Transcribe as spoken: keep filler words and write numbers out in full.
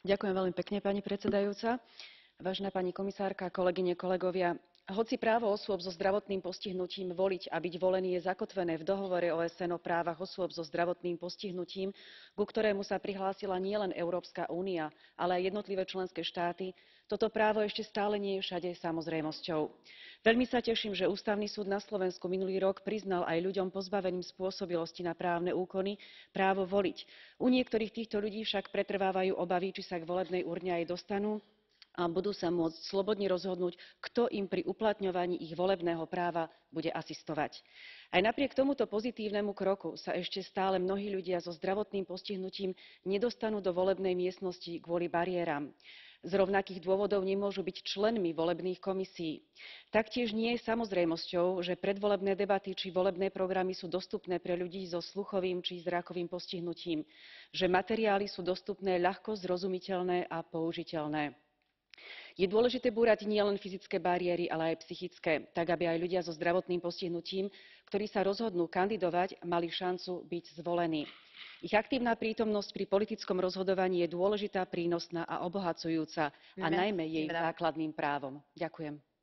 Ďakujem veľmi pekne, pani predsedajúca. Vážená pani komisárka, kolegyne, kolegovia, hoci právo osôb so zdravotným postihnutím voliť a byť volený je zakotvené v dohovore ó es en o právach osôb so zdravotným postihnutím, ku ktorému sa prihlásila nielen Európska únia, ale aj jednotlivé členské štáty, toto právo ešte stále nie je všade samozrejmosťou. Veľmi sa teším, že Ústavný súd na Slovensku minulý rok priznal aj ľuďom pozbaveným spôsobilosti na právne úkony právo voliť. U niektorých týchto ľudí však pretrvávajú obavy, či sa k volebnej urne aj dostanú a budú sa môcť slobodne rozhodnúť, kto im pri uplatňovaní ich volebného práva bude asistovať. Aj napriek tomuto pozitívnemu kroku sa ešte stále mnohí ľudia so zdravotným postihnutím nedostanú do volebnej miestnosti kvôli bariéram. Z rovnakých dôvodov nemôžu byť členmi volebných komisií. Taktiež nie je samozrejmosťou, že predvolebné debaty či volebné programy sú dostupné pre ľudí so sluchovým či zrakovým postihnutím, že materiály sú dostupné ľahko zrozumiteľné a použiteľné. Je dôležité búrať nielen fyzické bariéry, ale aj psychické, tak aby aj ľudia so zdravotným postihnutím, ktorí sa rozhodnú kandidovať, mali šancu byť zvolení. Ich aktívna prítomnosť pri politickom rozhodovaní je dôležitá, prínosná a obohacujúca, a najmä jej základným právom. Ďakujem.